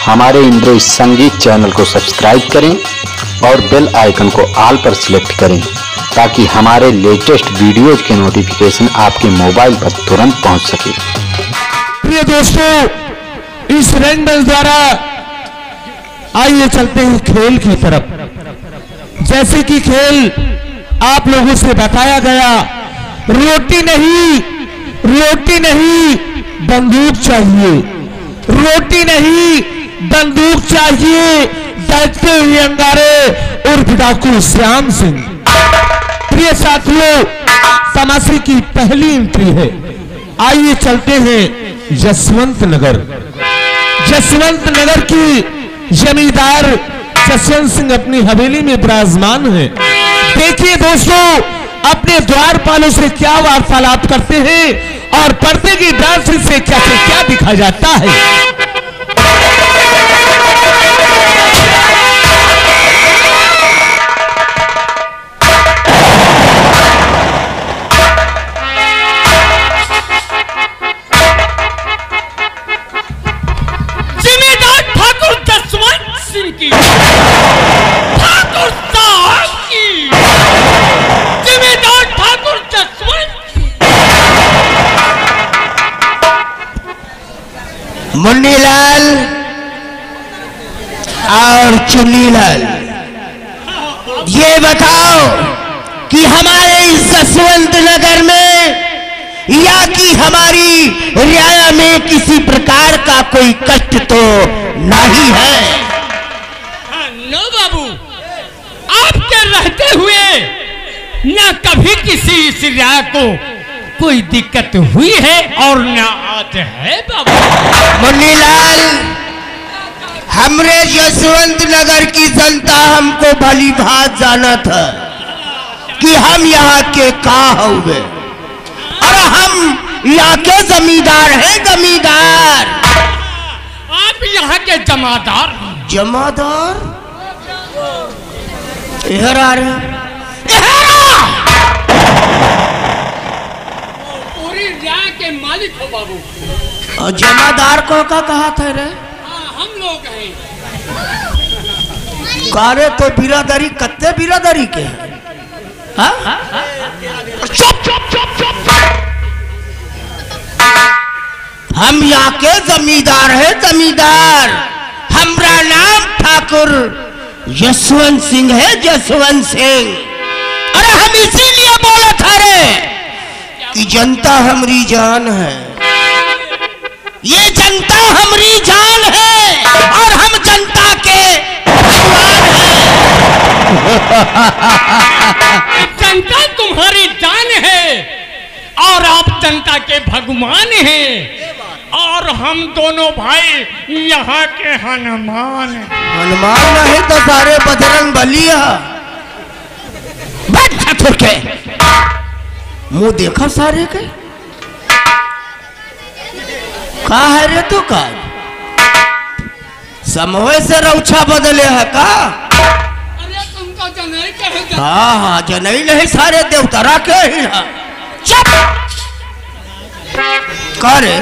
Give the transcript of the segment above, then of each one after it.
हमारे इंद्र संगीत चैनल को सब्सक्राइब करें और बेल आइकन को ऑल पर सिलेक्ट करें ताकि हमारे लेटेस्ट वीडियोज के नोटिफिकेशन आपके मोबाइल पर तुरंत पहुंच सके। प्रिय दोस्तों, इस रैंडल द्वारा आइए चलते हैं खेल की तरफ। जैसे कि खेल आप लोगों से बताया गया, रोटी नहीं बंदूक चाहिए, रोटी नहीं बंदूक चाहिए, डरते हुए अंगारे उर्फ डाकू श्याम सिंह। प्रिय साथियों, तमाशे की पहली एंट्री है। आइए चलते हैं जसवंत नगर। जसवंत नगर की जमींदार जसवंत सिंह अपनी हवेली में विराजमान है। देखिए दोस्तों, अपने द्वारपालों से क्या वार्तालाप करते हैं और पर्दे की डांस से क्या दिखा जाता है। जिम्मेदार ठाकुर जसवंत सिंह की, ठाकुर साहब की, जिम्मेदार ठाकुर जसवंत मुन्नीलाल और चुन्नीलाल, ये बताओ कि हमारे इस जसवंत नगर में या कि हमारी रियाया में किसी प्रकार का कोई कष्ट तो नहीं है? नो बाबू, आपके रहते हुए न कभी किसी इस रियाया को कोई दिक्कत हुई है और न आज है बाबू। मुन्नीलाल, हमरे जसवंत नगर की जनता हमको भली भांति जाना था कि हम यहाँ के का हुए और हम यहाँ के जमींदार हैं। जमींदार आप यहाँ के जमादार। जमादार इधर आ रहे, पूरी रियाया के मालिक हो बाबू। और जमादार को का कहा था रे? हम लोग हैं। कारे तो बिरादरी कत्ते बिरादरी के हैं? हाँ? चुप चुप चुप चुप। हम यहाँ के जमींदार हैं। जमींदार हमारा नाम ठाकुर जसवंत सिंह है। जसवंत सिंह। अरे हम इसीलिए बोले था रे कि जनता हमारी जान है, ये जनता हमारी जान है और हम जनता के भगवान हैं। जनता तुम्हारी जान है और आप जनता के भगवान हैं और हम दोनों भाई यहाँ के हनुमान हैं। हनुमान नहीं तो सारे बजरंग बली है। ठाकुर के मुंह देखा सारे के का है रे? तो का समय से रौछा बदले है का? अरे तुमको जनई कहे। हाँ हाँ, जनई नहीं, सारे देवतारा के ही है। चुप करे,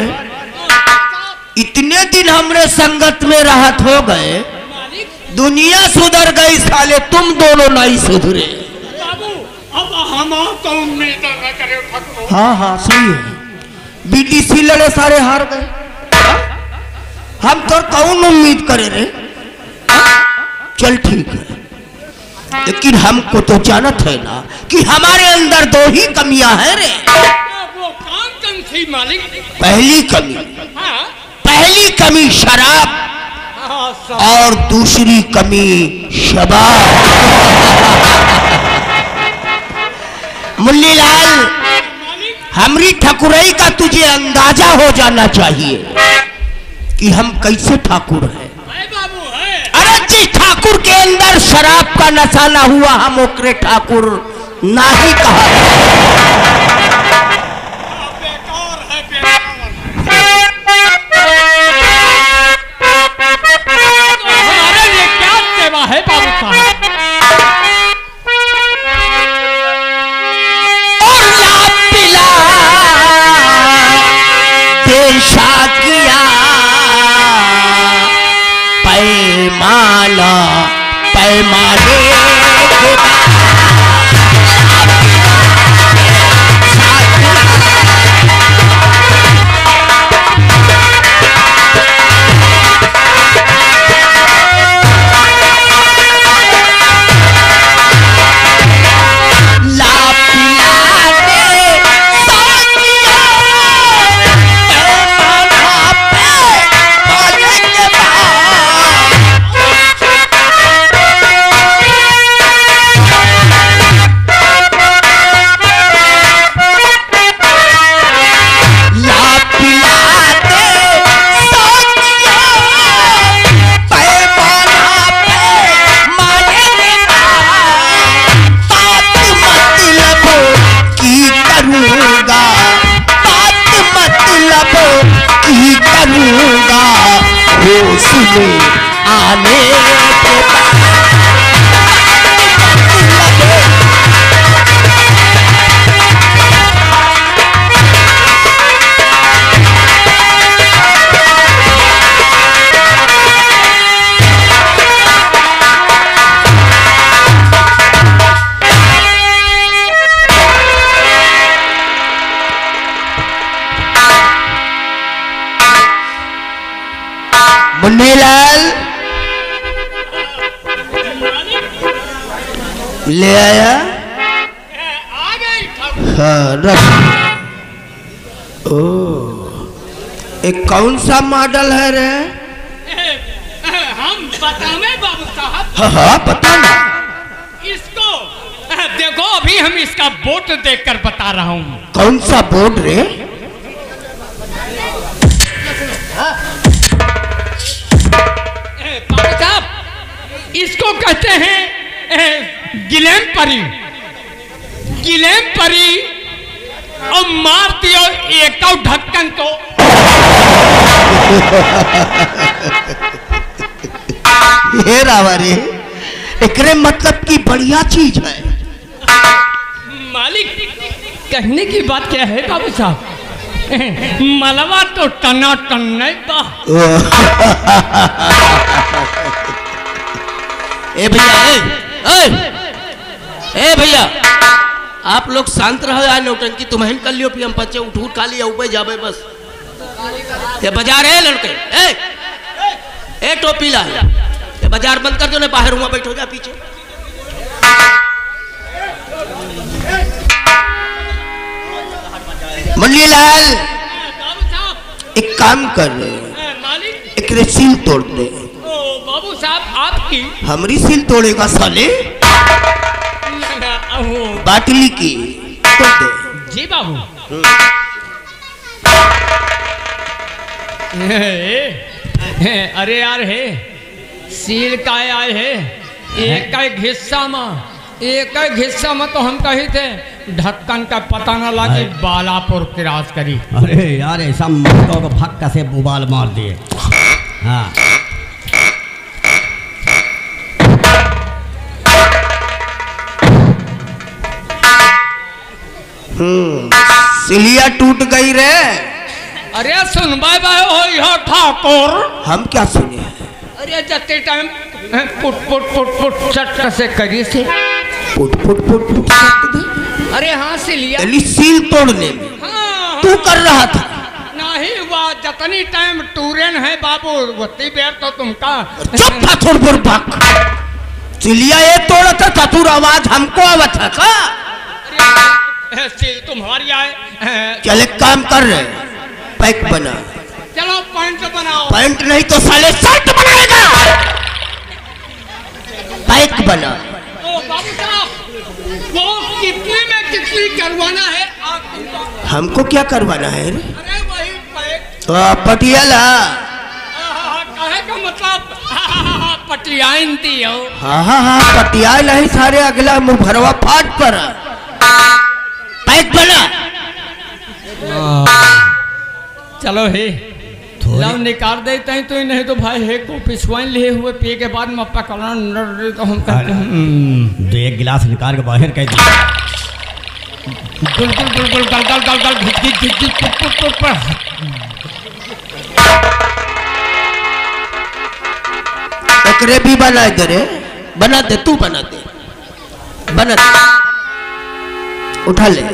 इतने दिन हमरे संगत में राहत हो गए, दुनिया सुधर गई, साले तुम दोनों नहीं सुधरे। बाबू, अब हम तो उम्मीद न करें ठाकुर। हाँ हाँ सही है, बीटीसी लड़े सारे हार गए, हम तो कौन उम्मीद करे रे? चल ठीक है, लेकिन हमको तो जानत है ना कि हमारे अंदर दो ही कमियां हैं रे। वो कौन थी मालिक? पहली कमी, हाँ? पहली कमी शराब और दूसरी कमी शबाब। मुन्नीलाल, हमारी ठकुराई का तुझे अंदाजा हो जाना चाहिए कि हम कैसे ठाकुर हैं। बाबू है। अरे जिस ठाकुर के अंदर शराब का नशा ना हुआ, हम ओकरे ठाकुर ना ही कहा। बेकार है, बेकार। हमारे लिए क्या सेवा है बाबू साहब? पेशा किया माना पैमाने के आने के मुन्नीलाल ले आया। आ गई ठाकुर। हाँ रख। ओ एक कौन सा मॉडल है रे? हम बतावे बाबू साहब। हाँ हाँ बता ना। इसको देखो, अभी हम इसका बोर्ड देखकर बता रहा हूँ। कौन सा बोर्ड रे? इसको कहते हैं गिलेम परी। गिलेम परी और मार दियो एक ढक्कन को। हे रावरी, एकरे मतलब की बढ़िया चीज है। मालिक कहने की बात क्या है बाबू साहब? मलवा तो टना टन नहीं बा। ए भैया, ए भैया, आप लोग शांत रहो यार। नौटंकी तुम्हें कर लियो, फिर हम बच्चे उठ खा लिया ऊपर जाबे बस। ये बाजार है लड़के। ए टोपी ला, ये बाजार बंद कर दो ना, बाहर हुआ बैठो जा पीछे। मुन्नीलाल एक काम कर रहे हैं, मालिक एक सील तोड़ दे। बाबू साहब आपकी हमारी सील तोड़ेगा साले? बाटली की तोड़ दे। जी बाबू। अरे यार है सील का आए है एक हिस्सा में तो हम कही थे ढक्कन का पता न लगे बालापुर क्रॉस करी। अरे यार ऐसा मटको को फक्का से बुबाल मार दिए। हाँ सिलिया टूट गई रे। अरे सुन बाय हो यह ठाकुर। हम क्या सुने हैं? अरे जते टाइम पुट पुट पुट पुट चट से करी से पुट पुट पुट पुट दे। अरे हाँ सिलिया सील तोड़ने में हाँ, तू कर रहा था। नहीं हुआ जतनी टाइम टूरेन है बाबू उतनी देर तो तुमका। चुप था थोड़ बुरबक। सिलिया ये तोड़ा था चतुर आवाज हमको आवत है का? सील तुम्हारी आए। चल एक काम कर रहे, पैक बना। चलो पैंट बनाओ। पैंट नहीं तो साले शर्ट बनाएगा। पैक बना। ओ बाबू साहब वो कितने में कितनी करवाना है आप? हमको क्या करवाना है रे? अरे वही पैक। पटियाला कहे का मतलब पटियाइन दी हो। हाँ हाँ हाँ पटिया नहीं सारे अगला मुंह भरवा फाट पर। पैक बना। चलो हे लाओ निकाल देते हैं तो नहीं तो भाई है को पिछवाइन लिए हुए पिए के बाद में पकड़ना तो हम कहते हैं तो एक गिलास निकाल के बाहर कह दिया। बिल्कुल बिल्कुल गल गल गल गल घिच घिच घिच घिच पुट पुट पुट पुट। एक एकरे भी बना दे रे, बना दे, तू बना दे, बना दे, उठा ले।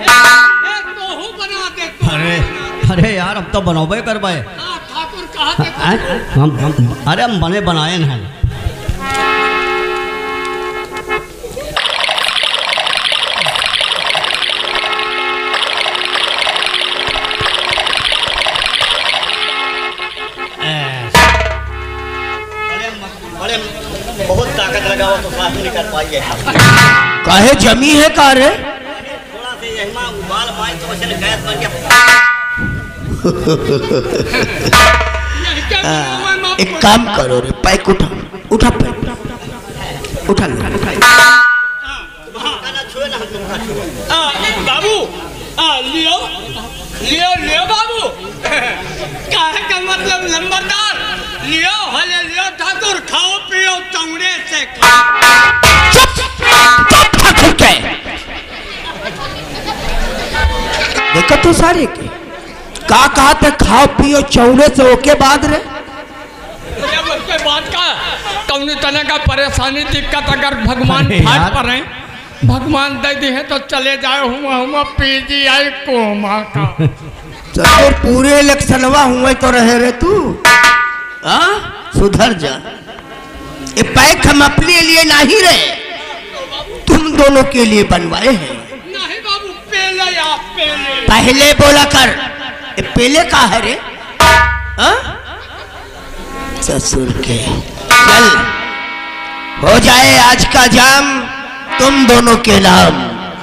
अरे अरे यार अब तो बनोबे करवाए। ठाकुर कहा हम अरे हम बने बनाए हैं। बहुत ताकत लगा हुआ तो साफ नहीं कर पाई है। काहे जमी है का रे? थोड़ा से यही उबाल पाई तो वैसे गैस बन गया। एक काम करो रे, पैक उठा, उठा पैक, उठा ले, बाबू लियो लियो लियो बाबू काहे का मतलब नंबरदार लियो हले लियो ठाकुर खाओ पियो चौड़े से ठाकुर के देखो तो सारे के का कहा थे खाओ पियो चौड़े से, ओके बाद रे उसके बाद का कौन तरह का परेशानी दिक्कत अगर भगवान फाट पर है भगवान दे दी है तो चले जाए हुआ PGI कोमा का तो पूरे इलेक्शनवा हुए तो रहे रे तू, हाँ सुधर जा। ये पैक हम अपने लिए नहीं रहे, तुम दोनों के लिए बनवाए हैं। नहीं बाबू पहले आप पहले बोला कर, ये पहले का है रे? हाँ ससुर के चल हो जाए आज का जाम तुम दोनों के नाम।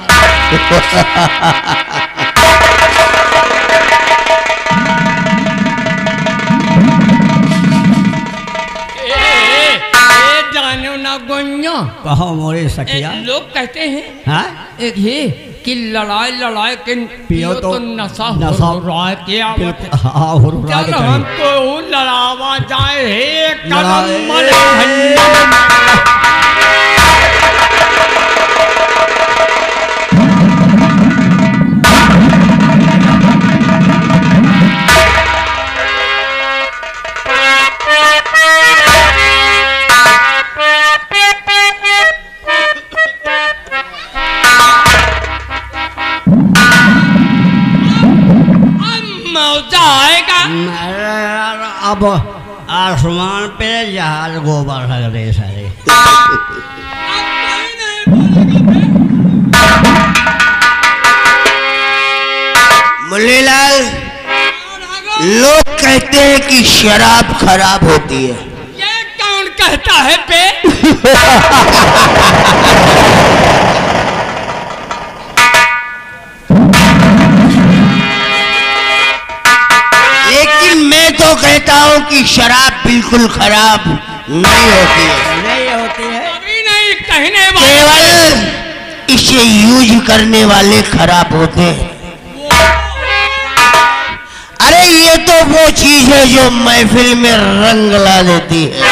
जानो ना गोन्यो कहो मोरे सखिया। लोग कहते हैं हाँ एक ही कि लड़ाई लड़ाई के पियो तो नशा नशा हो रहा है क्या हाँ हो रहा चल है। हमको लड़ावा जाए हे कदम अब आसमान पे जहाज गोबर लग रहे सारे। मुल्लेलाल लोग कहते हैं कि शराब खराब होती है, ये कौन कहता है पे लेकिन मैं तो कहता हूँ कि शराब बिल्कुल खराब नहीं होती है। नहीं होती है, अभी नहीं कहने केवल इसे यूज करने वाले खराब होते हैं। अरे ये तो वो चीज है जो महफिल में रंग ला देती है।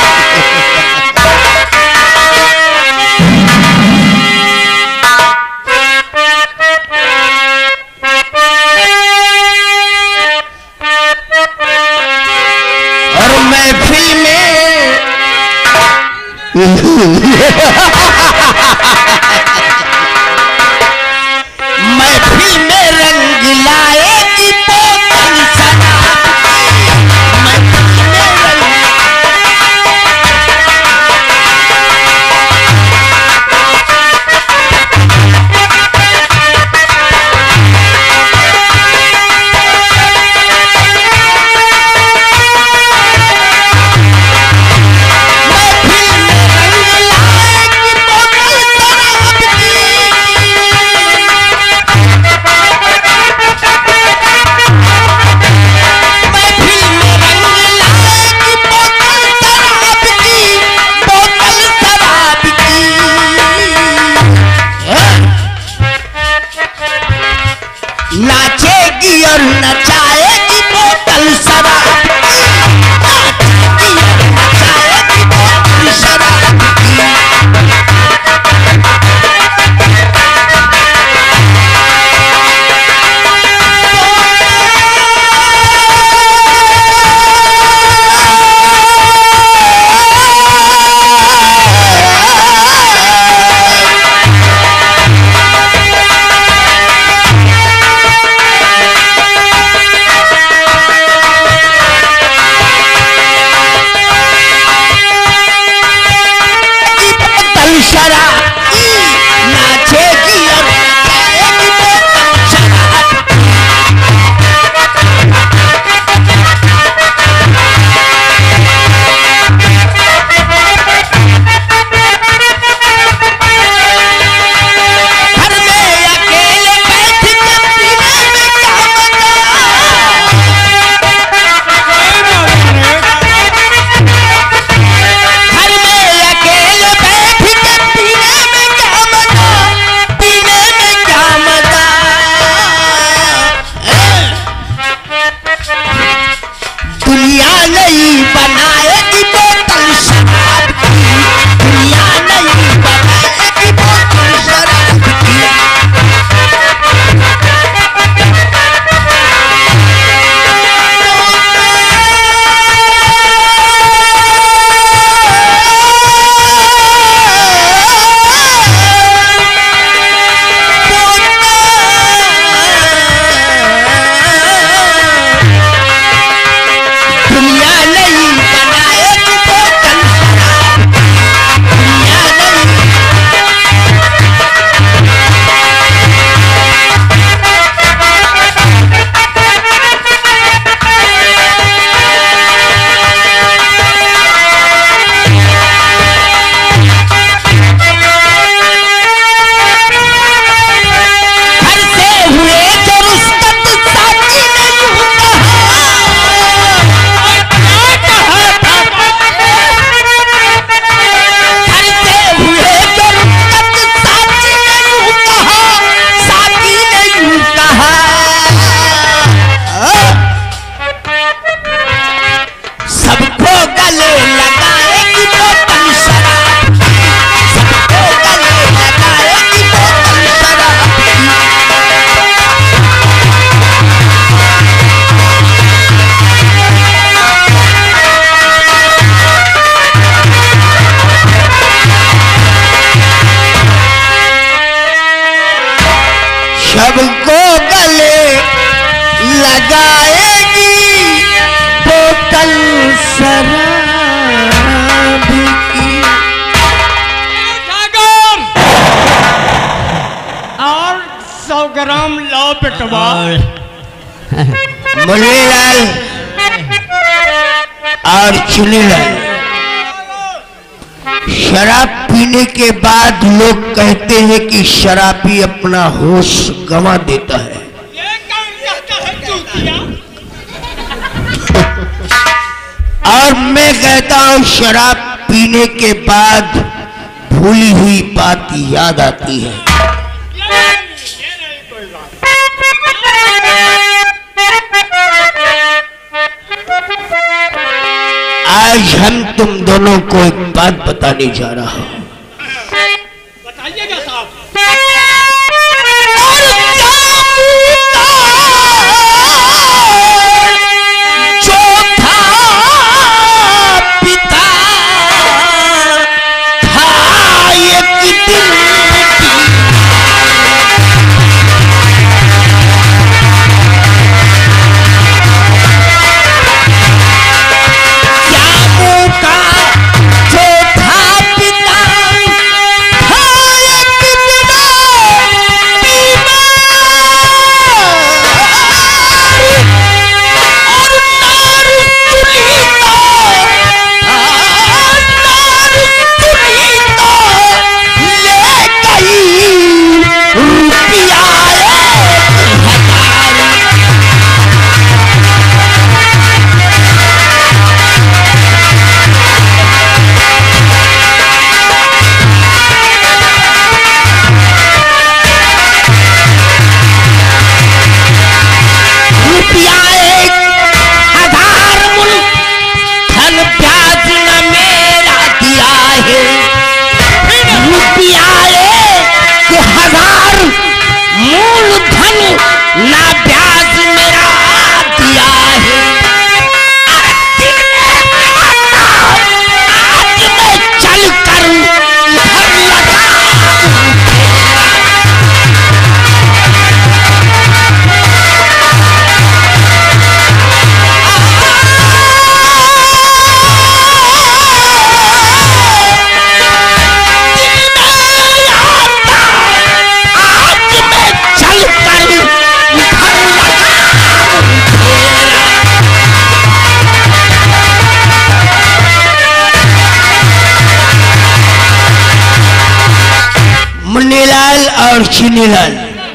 और महफिल में महफिल में रंग लाएगी बोतल शराब की। महफिल में रंग नाचेगी और नचाएगी बोतल शराब की। नाचेगी और नचाएगी बोतल शराब की। नहीं बनाएगी बोतल शराब की, दुनिया नहीं बनाएगी बोतल शराब की। सबको गले लगाएगी बोतल शराब की। और 100 ग्राम लाओ पेटवा। मुन्नीलाल और चुनीलाल, शराब पीने के बाद लोग कहते हैं कि शराबी अपना होश गंवा देता है। ये कौन कहता है चूतिया? और मैं कहता हूं शराब पीने के बाद भूली हुई बात याद आती है। ये नहीं कोई बात। आज हम तुम दोनों को एक बात बताने जा रहा हूं। बताइएगा साहब। जो था पिता था एक दिन और चीनीलाल,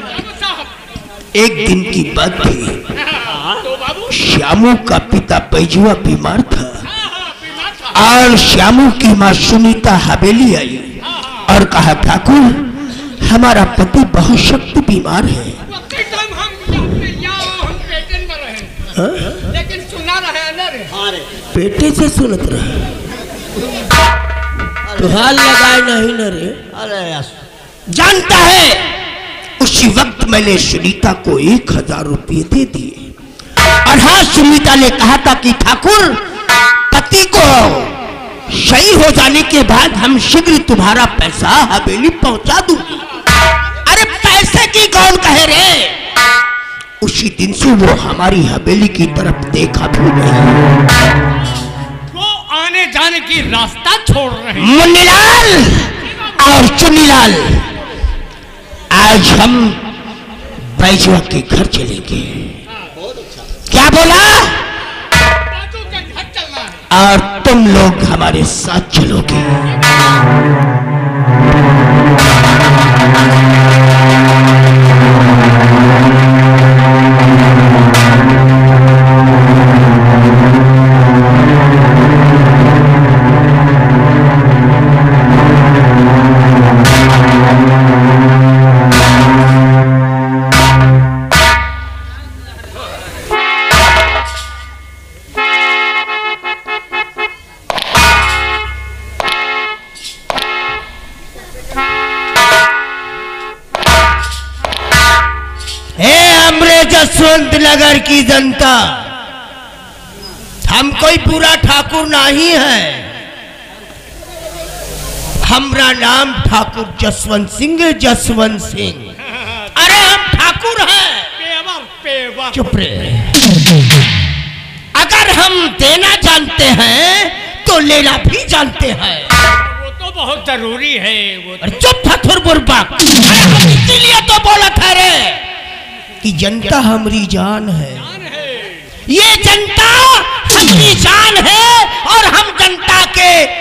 एक दिन की बात थी। श्यामू का पिता बैजुआ बीमार था और श्यामू की माँ सुनीता हवेली आई और कहा, ठाकुर हमारा पति बहुत सख्त बीमार है। लेकिन सुना रहे पेटे से सुनत रहे तो हाल लगाए नहीं न रे। अरे जानता है उसी वक्त मैंने सुनीता को 1000 रुपये दे दिए और हाँ सुनीता ने कहा था कि ठाकुर पति को सही हो जाने के बाद हम शीघ्र तुम्हारा पैसा हवेली पहुंचा दूंगी। अरे पैसे की कौन कहे रे। उसी दिन से वो हमारी हवेली की तरफ देखा भी नहीं। वो आने जाने की रास्ता छोड़ रहे हैं। मुन्नीलाल और चुन्नीलाल आज हम बैजुआ के घर चलेंगे। क्या बोला? बाजू के घर चलना है। और तुम लोग हमारे साथ चलोगे। जसवंत नगर की जनता, हम कोई पूरा ठाकुर नहीं है। हमारा नाम ठाकुर जसवंत सिंह है, जसवंत सिंह। अरे हम ठाकुर हैं। Pure pure. चुप रहे। अगर हम देना जानते हैं तो लेना भी जानते हैं। वो तो बहुत जरूरी है। वो अरे चुप ठाकुर बुर्बक। इसीलिए तो बोला था रे कि जनता हमारी जान है। ये जनता हमारी जान है और हम जनता के